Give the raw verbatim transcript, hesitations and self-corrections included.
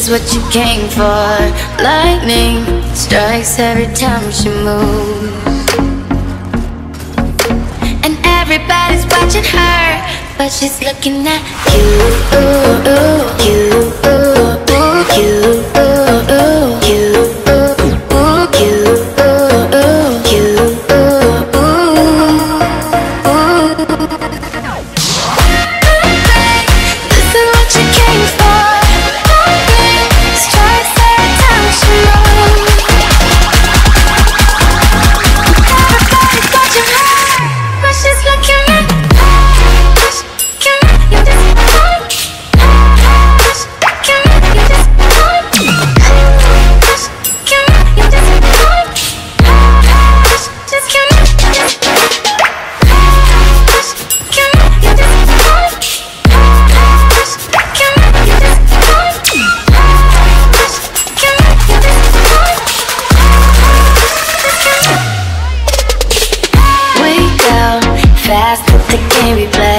is what you came for. Lightning strikes every time she moves, and everybody's watching her, but she's looking at you, ooh, ooh, you, ooh, ooh, you, ooh, ooh, you, ooh, ooh, you, ooh, ooh, you, ooh, ooh, ooh. This is what you came for. Lightning strikes every time she moves. Everybody's watching her, but she's looking at fast, but the game we play.